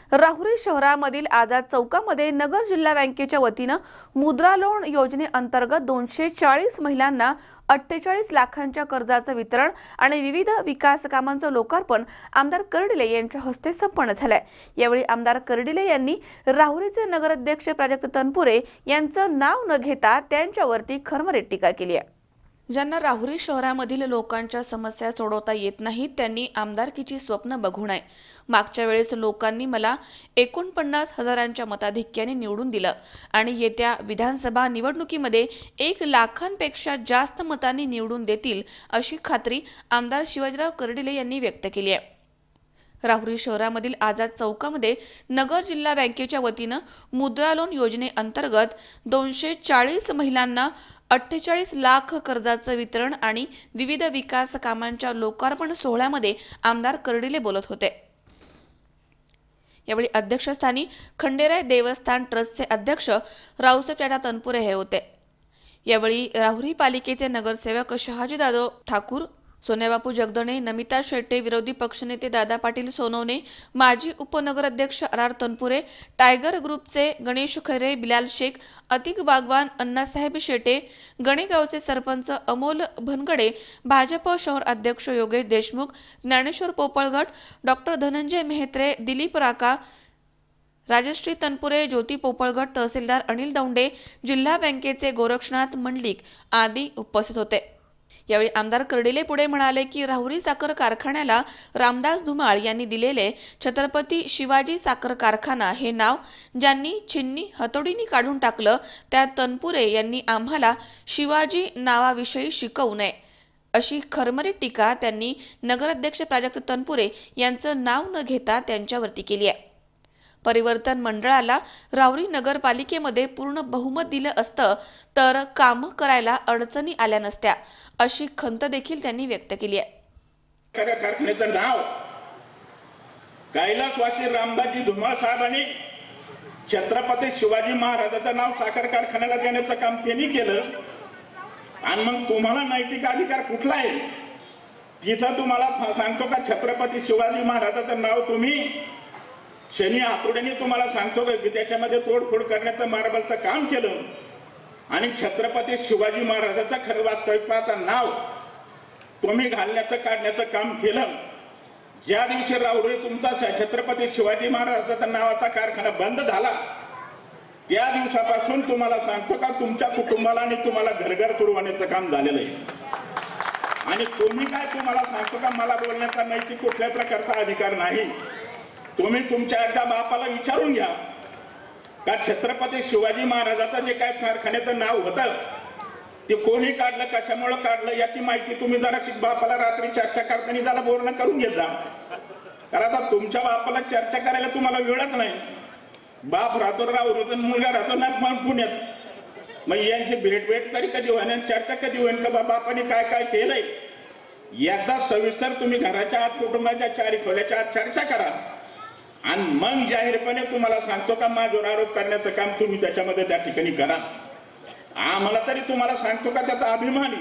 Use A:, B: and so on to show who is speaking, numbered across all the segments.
A: राहुरी शहरामधील आझाद चौकामध्ये नगर जिल्हा बँकेच्या वतीनं मुद्रा लोन योजनेअंतर्गत 240 महिलांना 48 लाखांच्या कर्जाचं वितरण आणि विविध विकास कामांचं लोकार्पण आमदार कर्डिले यांच्या हस्ते संपन्न झालंय। यावेळी आमदार कर्डिले यांनी राहुरीचे नगराध्यक्ष प्राजक्त तनपुरे यांचं नाव न घेता त्यांच्यावरती खरमरीत टीका केली आहे। ज्यांना राहुरी शहरामधील लोकांच्या समस्या सोडवता येत नाहीत त्यांनी आमदारकीची स्वप्न बघू नये। मागच्या वेळेस लोकांनी मला 49,000च्या मताधिक्याने निवडून दिलं आणि येत्या विधानसभा निवडणुकीमध्ये 1 लाखांपेक्षा जास्त मतांनी निवडून देतील अशी खात्री आमदार शिवाजीराव कर्डिले यांनी व्यक्त केली आहे। राहुरी शहरामधील आझाद चौकामध्ये नगर जिल्हा बँकेच्या वतीनं मुद्रा लोन योजनेअंतर्गत 240 महिलांना 48 लाख कर्जाचं वितरण आणि विविध विकास कामांच्या लोकार्पण सोहळ्यामध्ये आमदार कर्डिले बोलत होते। यावेळी अध्यक्षस्थानी खंडेराय देवस्थान ट्रस्टचे अध्यक्ष रावसाहेब चाचा तनपुरे हे होते। यावेळी राहुरी पालिकेचे नगरसेवक शहाजी जाधव ठाकूर, सोन्याबापू जगदणे, नमिता शेट्टे, विरोधी पक्षनेते दादा पाटील सोनवणे, माजी उपनगराध्यक्ष आर तनपुरे, टायगर ग्रुपचे गणेश खैरे, बिलाल शेख, अतिक बागवान, अण्णासाहेब शेटे, गणेगावचे सरपंच अमोल भनगडे, भाजप शहर अध्यक्ष योगेश देशमुख, ज्ञानेश्वर पोपळगट, डॉक्टर धनंजय मेहत्रे, दिलीप राका, राजश्री तनपुरे, ज्योती पोपळगट, तहसीलदार अनिल दौंडे, जिल्हा बँकेचे गोरक्षनाथ मंडलिक आदी उपस्थित होते। यावेळी आमदार कर्डिले पुढे म्हणाले की राहुरी साखर कारखान्याला रामदास धुमाळ यांनी दिलेले छत्रपती शिवाजी साखर कारखाना हे नाव ज्यांनी छिन्नी हतोडीने काढून टाकलं त्या तनपुरे यांनी आम्हाला शिवाजी नावाविषयी शिकवू नये अशी खरमरीत टीका त्यांनी नगराध्यक्ष प्राजक्त तनपुरे यांचं नाव न घेता त्यांच्यावरती केली आहे। परिवर्तन मंडळाला राहुरी नगरपालिकेमध्ये पूर्ण बहुमत दिलं असतं तर काम करायला अडचणी आल्या नसत्या अशी खंत देखील त्यांनी व्यक्त केली आहे।
B: कारखान्याचं नाव कैलासवासी रामदासजी धुमाळ साहेबांनी छत्रपती शिवाजी महाराजांचं नाव साखर कारखान्याला देण्याचं काम त्यांनी केलं आणि मग तुम्हाला नैतिक अधिकार कुठला आहे? तिथं तुम्हाला सांगतो का छत्रपती शिवाजी महाराजांचं नाव तुम्ही शनी हातोड्याने तुम्हाला सांगतो की त्याच्यामध्ये तोडफोड करण्याचं मार्बलचं काम केलं आणि छत्रपती शिवाजी महाराजांचं खरं वास्तविक नाव तुम्ही घालण्याचं काढण्याचं काम केलं। ज्या दिवशी राहुरी तुमचा छत्रपती शिवाजी महाराजांचा नावाचा कारखाना बंद झाला त्या दिवसापासून तुम्हाला सांगतो का तुमच्या कुटुंबाला आणि तुम्हाला घरघर सोडवण्याचं काम झालेलं आहे आणि तुम्ही काय तुम्हाला सांगतो का मला बोलण्याचा नैतिक कुठल्या प्रकारचा अधिकार नाही। तुम्ही तुमच्या एकदा बापाला विचारून घ्या का छत्रपती शिवाजी महाराजांचं जे काय कारखान्याचं नाव होतं ते कोणी काढलं, कशामुळे काढलं याची माहिती तुम्ही जरा बापाला रात्री चर्चा करताना जरा बोलणं करून घेत जा। कारण आता तुमच्या बापाला चर्चा करायला तुम्हाला वेळच नाही। बाप राहतो राहुरीत, मुलगा राहतो ना पुण्यात, मग यांची भेट तरी कधी होईल, चर्चा कधी होईल का बापाने काय काय केलंय एकदा सविस्तर तुम्ही घराच्या आत कुटुंबाच्या चारी खोल्याच्या आत चर्चा करा आणि मग जाहीरपणे तुम्हाला सांगतो का माझ्यावर आरोप करण्याचं काम तुम्ही त्याच्यामध्ये त्या ठिकाणी करा। आम्हाला तरी तुम्हाला सांगतो का त्याचा अभिमान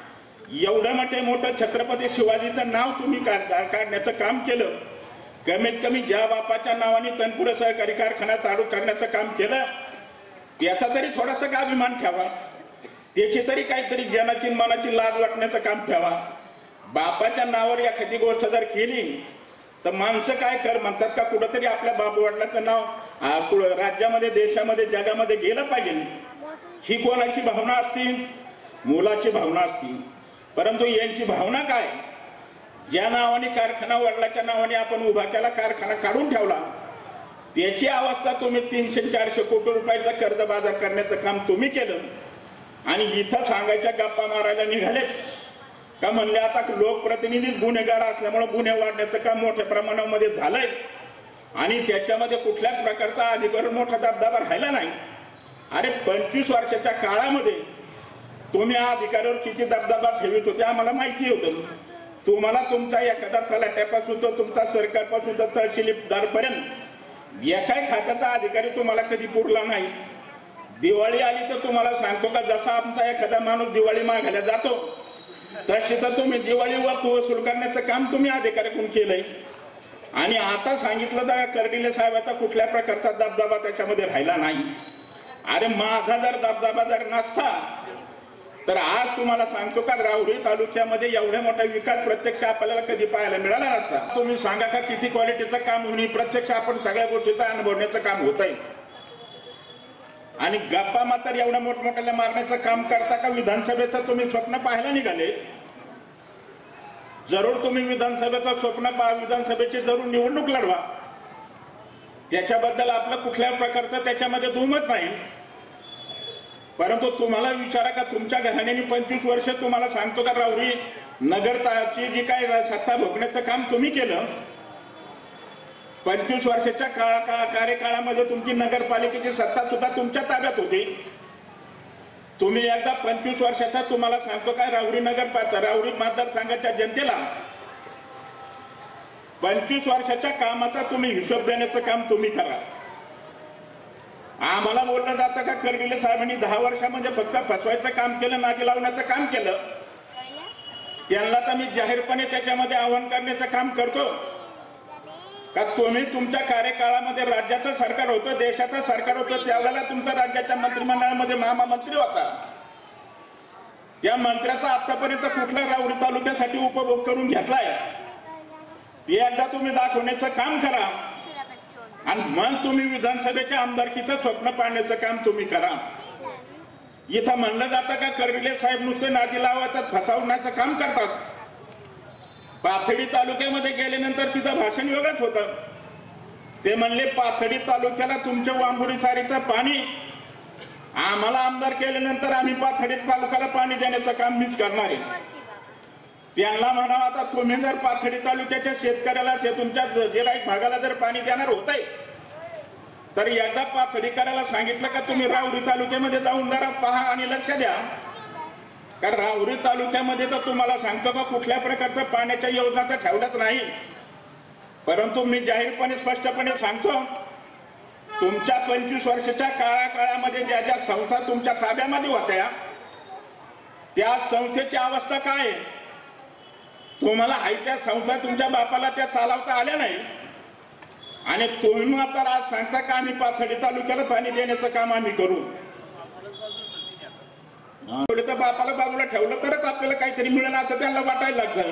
B: एवढं मोठं छत्रपती शिवाजीचं नाव तुम्ही काढण्याचं काम केलं। कमीत कमी ज्या बापाच्या नावाने तनपुरे सहकारी कारखाना चालू करण्याचं काम केलं त्याचा तरी थोडासा का अभिमान ठेवा, त्याची तरी काहीतरी जनाची मनाची लाज वाटण्याचं काम ठेवा। बापाच्या नावावर एखादी गोष्ट जर केली तर माणसं काय कर म्हणतात का कुठंतरी आपल्या बाबू वडिलांचं नाव राज्यामध्ये, देशामध्ये, जगामध्ये गेलं पाहिजे। ही कोणाची भावना असती? मुलाची भावना असती। परंतु यांची भावना काय? ज्या नावाने कारखाना वडिलाच्या नावाने आपण उभा केला, कारखाना काढून ठेवला, त्याची अवस्था तुम्ही 300-400 कोटी रुपयाचा कर्ज बाजार करण्याचं काम तुम्ही केलं आणि इथं सांगायच्या गप्पा मारायला निघालेत का म्हणले आता लोकप्रतिनिधी गुन्हेगार असल्यामुळे गुन्हे वाढण्याचं काम मोठ्या प्रमाणामध्ये झालंय आणि त्याच्यामध्ये कुठल्याच प्रकारचा अधिकार मोठा दबदबा राहिला नाही। अरे 25 वर्षाच्या काळामध्ये तुम्ही अधिकारावर किती दबदबा ठेवित होते आम्हाला माहिती होतं। तुम्हाला तुमचा एखादा तलाट्यापासून तर तुमचा सरकारपासून तर तहसीलदारपर्यंत एकाही खात्याचा अधिकारी तुम्हाला कधी पुरला नाही। दिवाळी आली तर तुम्हाला सांगतो का जसा आमचा एखादा माणूस दिवाळी मागायला जातो तशी तर तुम्ही दिवाळी वसूल करण्याचं काम तुम्ही अधिकाऱ्याकडून केलंय। आणि आता सांगितलं तर कर्डिले साहेबाचा कुठल्या प्रकारचा दबदबा त्याच्यामध्ये राहिला नाही. अरे माझा जर दबदबा जर नसता तर आज तुम्हाला सांगतो का राहुरी तालुक्यामध्ये एवढ्या मोठा विकास प्रत्यक्ष आपल्याला कधी पाहायला मिळाला नसता. तुम्ही सांगा का किती क्वालिटीचं काम होईल. प्रत्यक्ष आपण सगळ्या गोष्टीचं अनुभवण्याचं काम होत आहे. आणि गप्पा मात्र एवढ्या मोठमोठ्याला मारण्याचं काम करता का विधानसभेचं तुम्ही स्वप्न पाहायला निघाले. जरूर तुम्ही विधानसभेचं स्वप्न पहा, विधानसभेची जरूर निवडणूक लढवा, त्याच्याबद्दल आपलं कुठल्या प्रकारचं त्याच्यामध्ये दुमत नाही. परंतु तुम्हाला विचारा का तुमच्या घराण्याने 25 वर्ष तुम्हाला सांगतो का राहुरी नगरची जी काय सत्ता भोगण्याचं काम तुम्ही केलं. 25 वर्षाच्या कार्यकाळामध्ये तुमची नगरपालिकेची सत्ता सुद्धा तुमच्या ताब्यात होती. तुम्ही एकदा 25 वर्षाचा तुम्हाला सांगतो काय राहुरी राहुरी मतदारसंघाच्या जनतेला 25 वर्षाच्या कामाचा तुम्ही हिशोब देण्याचं काम तुम्ही करा. आम्हाला बोललं जातं का कर्डिले साहेबांनी 10 वर्षामध्ये फक्त फसवायचं काम केलं, नादी लावण्याचं काम केलं. त्यांना तर मी जाहीरपणे त्याच्यामध्ये आव्हान करण्याचं काम करतो का तुम्ही तुमच्या कार्यकाळामध्ये राज्याचं सरकार होतं, देशाचं सरकार होतं, त्यावेळेला तुमच्या राज्याच्या मंत्रिमंडळामध्ये महामंत्री होता. त्या मंत्र्याचा आतापर्यंत कुठला राहुरी तालुक्यासाठी उपभोग करून घेतलाय ते एकदा तुम्ही दाखवण्याचं काम करा. आणि मग तुम्ही विधानसभेच्या आमदारकीचं स्वप्न पाहण्याचं काम तुम्ही करा. इथं म्हणलं जातं का कर्डिले साहेब नुसते नादी लावायचं फसवण्याचं काम करतात. पाथडी तालुक्यामध्ये गेल्यानंतर तिथं भाषण वेगळंच होतं. ते म्हणले पाथडी तालुक्याला तुमच्या वांबुरी सारीचं पाणी आम्हाला आमदार केल्यानंतर आम्ही पाथडी तालुक्याला पाणी देण्याचं काम मीच करणार आहे. त्यांना म्हणावं आता तुम्ही जर पाथडी तालुक्याच्या शेतकऱ्याला तुमच्या जिराईत भागाला जर पाणी देणार होत आहे तर एकदा पाथडीकराला सांगितलं का तुम्ही राहुरी तालुक्यामध्ये जाऊन जरा पहा आणि लक्ष द्या. कारण राहुरी तालुक्यामध्ये तर तुम्हाला सांगतो का कुठल्या प्रकारचं पाण्याच्या योजना तर ठेवल्याच नाही. परंतु मी जाहीरपणे स्पष्टपणे सांगतो तुमच्या 25 वर्षाच्या काळामध्ये ज्या ज्या संस्था तुमच्या ताब्यामध्ये होत्या त्या संस्थेची अवस्था काय आहे. तुम्हाला हाय त्या संस्था तुमच्या बापाला त्या चालवता आल्या नाही आणि तुम्ही आता आज सांगता का आम्ही पाथडी तालुक्याला पाणी देण्याचं काम आम्ही करू. तर बापाला बाजूला ठेवलं तरच आपल्याला काहीतरी मिळेल असं त्यांना वाटायला लागतं.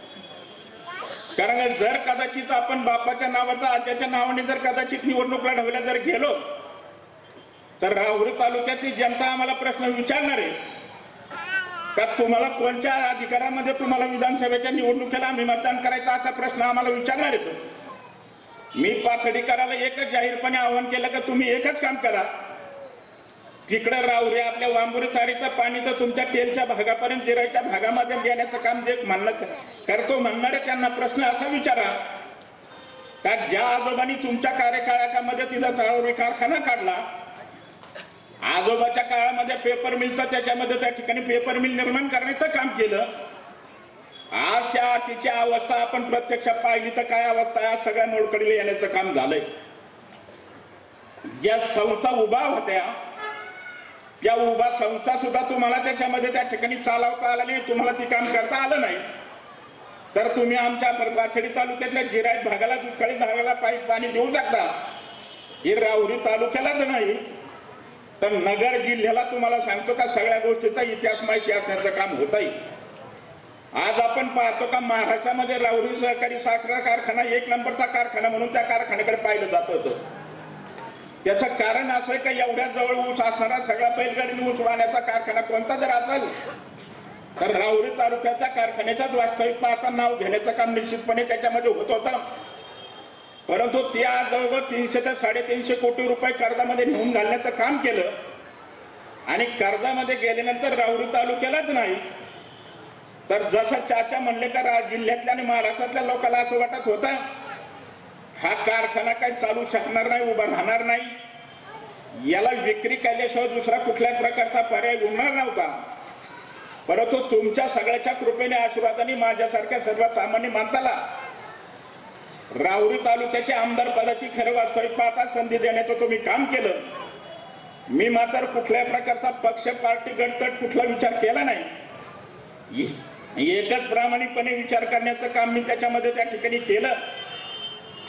B: कारण जर कदाचित आपण बापाच्या नावाचा आज्याच्या नावाने जर कदाचित निवडणूक लढवल्या जर गेलो तर राहुरी तालुक्यातली जनता आम्हाला प्रश्न विचारणार आहे का तुम्हाला कोणत्या अधिकारामध्ये तुम्हाला विधानसभेच्या निवडणुकीला आम्ही मतदान करायचं असा प्रश्न आम्हाला विचारणार येतो. मी पाथडीकराला एकच जाहीरपणे आवाहन केलं का तुम्ही एकच काम करा. तिकडे राहुरी आपल्या वांबुरी चारीचं पाणी तर तुमच्या तेलच्या भागापर्यंत जिरायच्या भागामध्ये देण्याचं काम जे करतो म्हणणारे त्यांना प्रश्न असा विचारा का ज्या आजोबांनी तुमच्या कार्यकाळामध्ये तिथं राहुरी कारखाना काढला, आजोबाच्या काळामध्ये पेपर मिलचं त्याच्यामध्ये त्या ठिकाणी पेपर मिल निर्माण करण्याचं काम केलं. आज तिची अवस्था आपण प्रत्यक्ष पाहिली तर काय अवस्था आहे. सगळ्या मोडकडीला येण्याचं काम झालंय. ज्या संस्था उभा होत्या त्या उभा संस्था सुद्धा तुम्हाला त्याच्यामध्ये त्या ठिकाणी चालवता आला नाही, तुम्हाला ती काम करता आलं नाही. तर तुम्ही आमच्या पाथडी तालुक्यातल्या जिरायत भागाला दुष्काळी भागाला पाणी देऊ शकता. हे राहुरी तालुक्यालाच नाही तर नगर जिल्ह्याला तुम्हाला सांगतो का सगळ्या गोष्टीचा इतिहास माहिती असण्याचं काम होत आहे. आज आपण पाहतो का महाराष्ट्रामध्ये राहुरी सहकारी साखर कारखाना 1 नंबरचा कारखाना म्हणून त्या कारखान्याकडे पाहिलं जात होतं. त्याचं कारण असं आहे का एवढ्या जवळ ऊस असणारा सगळा बैलगाडीने ऊस वाहण्याचा कारखाना कोणता जर असेल तर राहुरी तालुक्याच्या कारखान्याच्याच वास्तविक पाहता नाव घेण्याचं काम निश्चितपणे त्याच्यामध्ये होत होतं. परंतु त्या जवळजवळ 300 ते 350 कोटी रुपये कर्जामध्ये नेऊन घालण्याचं काम केलं आणि कर्जामध्ये गेल्यानंतर राहुरी तालुक्यालाच नाही तर जसं चाचा म्हणले का जिल्ह्यातल्या आणि महाराष्ट्रातल्या लोकांना असं वाटत होतं हा कारखाना काही चालू शकणार नाही, उभा राहणार नाही, याला विक्री केल्याशिवाय दुसरा कुठल्याच प्रकारचा पर्याय उरणार नव्हता. परंतु तुमच्या सगळ्याच्या कृपेने आशीर्वादाने माझ्यासारख्या सर्वसामान्य माणसाला राहुरी तालुक्याच्या आमदार पदाची खरं वास्तविक पाहता संधी देण्याचं तुम्ही काम केलं. मी मात्र कुठल्या प्रकारचा पक्ष पार्टी गटतट कुठला विचार केला नाही. एकच प्रामाणिकपणे विचार करण्याचं काम मी त्याच्यामध्ये त्या ठिकाणी केलं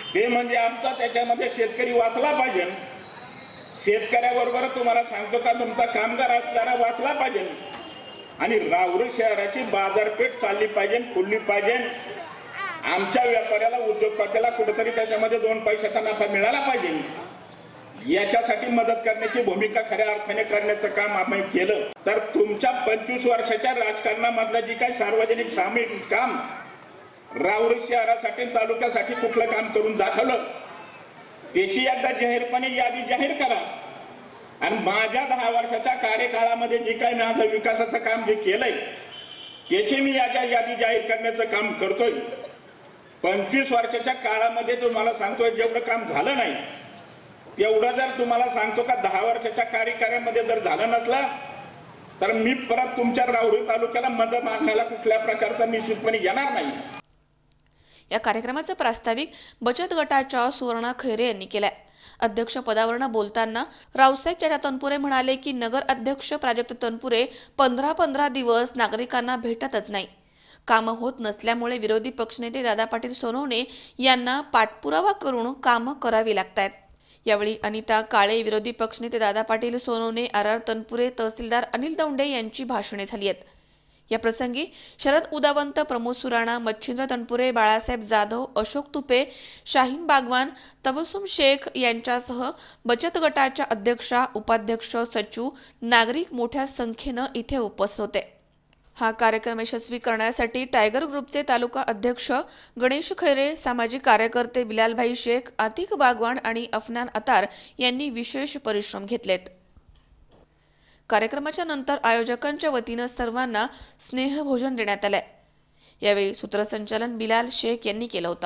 B: ते म्हणजे आमचा त्याच्यामध्ये शेतकरी वाचला पाहिजे. शेतकऱ्याबरोबर तुम्हाला सांगतो का तुमचा कामगार असणारा वाचला पाहिजे आणि राहुरी शहराची बाजारपेठ चालली पाहिजे, खुलली पाहिजे. आमच्या व्यापाऱ्याला उद्योगपत्याला कुठेतरी त्याच्यामध्ये 2 पैशाचा नफा मिळाला पाहिजे. याच्यासाठी मदत करण्याची भूमिका खऱ्या अर्थाने करण्याचं काम आम्ही केलं. तर तुमच्या 25 वर्षाच्या राजकारणामधलं जी काही सार्वजनिक सामाजिक काम राहुरी शहरासाठी तालुक्यासाठी कुठलं काम करून दाखवलं त्याची एकदा जाहीरपणे यादी जाहीर करा. आणि माझ्या 10 वर्षाच्या कार्यकाळामध्ये जे काही माझं विकासाचं काम जे केलंय त्याची मी यादी जाहीर करण्याचं काम करतोय. 25 वर्षाच्या काळामध्ये तुम्हाला सांगतोय जेवढं काम झालं नाही तेवढं जर तुम्हाला सांगतो का 10 वर्षाच्या कार्यकाळामध्ये जर झालं नसलं तर मी परत तुमच्या राहुरी तालुक्याला मदत मागण्याला कुठल्या प्रकारचा निश्चितपणे येणार नाही.
A: या कार्यक्रमाचं प्रास्ताविक बचत गटाच्या सुवर्णा खैरे यांनी केलंय. अध्यक्ष पदावरनं बोलताना रावसाहेब चाचा तनपुरे म्हणाले की नगर अध्यक्ष प्राजक्त तनपुरे 15 दिवस नागरिकांना भेटतच नाही. कामं होत नसल्यामुळे विरोधी पक्षनेते दादा पाटील सोनवणे यांना पाठपुरावा करून कामं करावी लागतात. यावेळी अनिता काळे, विरोधी पक्षनेते दादा पाटील सोनवणे, आर तनपुरे, तहसीलदार अनिल दौंडे यांची भाषणे झाली आहेत. या प्रसंगी शरद उदावंत, प्रमोद सुराणा, मच्छिंद्र तनपुरे, बाळासाहेब जाधव, अशोक तुपे, शाहीन बागवान, तबसुम शेख यांच्यासह बचत गटाच्या अध्यक्षा, उपाध्यक्ष, सचिव, नागरिक मोठ्या संख्येनं इथे उपस्थित होते. हा कार्यक्रम यशस्वी करण्यासाठी टायगर ग्रुपचे तालुका अध्यक्ष गणेश खैरे, सामाजिक कार्यकर्ते बिलालभाई शेख, आतिक बागवान आणि अफनान अतार यांनी विशेष परिश्रम घेतलेत. कार्यक्रमाच्या नंतर आयोजकांच्या वतीनं सर्वांना स्नेहभोजन देण्यात आलंय. यावेळी सूत्रसंचालन बिलाल शेख यांनी केलं होतं.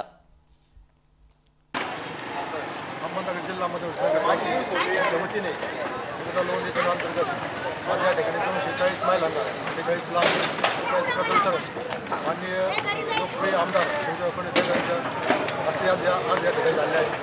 C: अहमदनगर जिल्ह्यामध्ये सहकारी वतीने लोन योजना अंतर्गत माझ्या ठिकाणी 240 महिलांना 48 लाख रुपयाचं कर्ज वितरण माननीय लोकप्रिय आमदार संजय फडणवीस यांच्या हस्ते आज या ठिकाणी झाले आहे.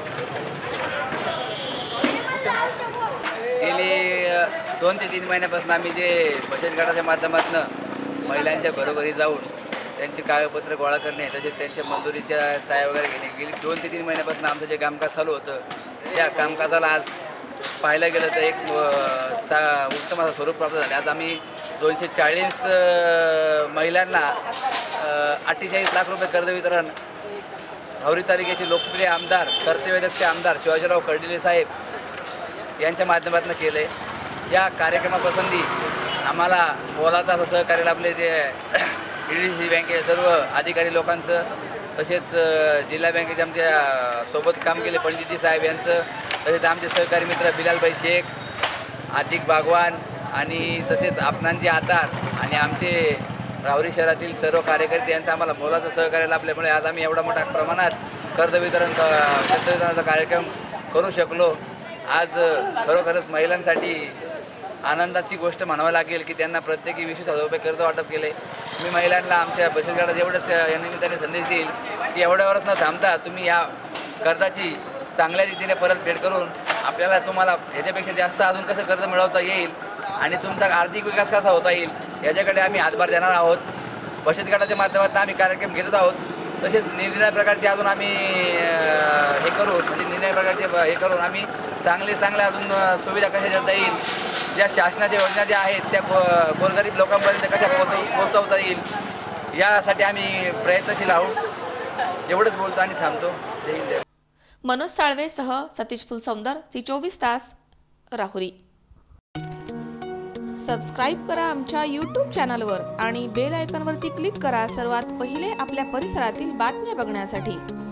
D: गेली 2 ते 3 महिन्यापासून आम्ही जे बचत गटाच्या माध्यमातून महिलांच्या घरोघरी जाऊन त्यांची कागदपत्र गोळा करणे तसेच त्यांच्या मंजुरीच्या सहाय्य वगैरे घेणे गेली 2 ते 3 महिन्यापासून आमचं जे कामकाज चालू होतं त्या कामकाजाला आज पाहायला गेलं तर एक उत्तम असं स्वरूप प्राप्त झाले. आज आम्ही 240 महिलांना 48 लाख रुपये कर्ज वितरण राहुरी तालुक्याचे लोकप्रिय आमदार, कर्तव्यदक्ष आमदार शिवाजीराव कर्डिले साहेब यांच्या माध्यमातून केले. या कार्यक्रमाप्रसंगी आम्हाला मोलाचं असं सहकार्य लाभले ते DDC बँकेच्या सर्व अधिकारी लोकांचं तसेच जिल्हा बँकेचे आमच्या सोबत काम केले पंडितजी साहेब यांचं तसेच आमचे सहकारी मित्र बिलालभाई शेख, आतिक बागवान आणि तसेच आपणांचे आधार आणि आमचे राहुरी शहरातील सर्व कार्यकर्ते यांचं आम्हाला मोलाचं सहकार्य लाभल्यामुळे आज आम्ही एवढा मोठ्या प्रमाणात कर्ज वितरणाचा कार्यक्रम करू शकलो. आज खरोखरच महिलांसाठी आनंदाची गोष्ट म्हणावी लागेल की त्यांना प्रत्येकी 20,000 रुपये कर्ज वाटप केले. मी महिलांना आमच्या बचत गटात एवढंच या निमित्ताने संदेश देईल की एवढ्यावरच न थांबता तुम्ही या कर्जाची चांगल्या रीतीने परतफेड करून आपल्याला तुम्हाला ह्याच्यापेक्षा जास्त अजून कसं कर्ज मिळवता येईल आणि तुमचा आर्थिक विकास कसा होता येईल याच्याकडे आम्ही हातभार देणार आहोत. बचत गटाच्या माध्यमातून आम्ही कार्यक्रम घेत आहोत. तसेच निरनिराळ्या प्रकारचे अजून आम्ही हे करू म्हणजे निरनिराळ्या प्रकारचे हे करून आम्ही चांगले अजून सुविधा कशा देता येईल, ज्या शासनाच्या योजना ज्या आहेत त्या गोरगरीब लोकांपर्यंत कशा पोहोचवता येईल यासाठी आम्ही प्रयत्नशील आहोत. एवढंच बोलतो आणि थांबतो. जय हिंद.
A: मनोज साळवेसह सतीश फुलसौंदर, सी24 तास, राहुरी. सबस्क्राईब करा आमच्या YouTube चॅनलवर आणि बेल आयकॉनवरती क्लिक करा सर्वात पहिले आपल्या परिसरातील बातम्या बघण्यासाठी.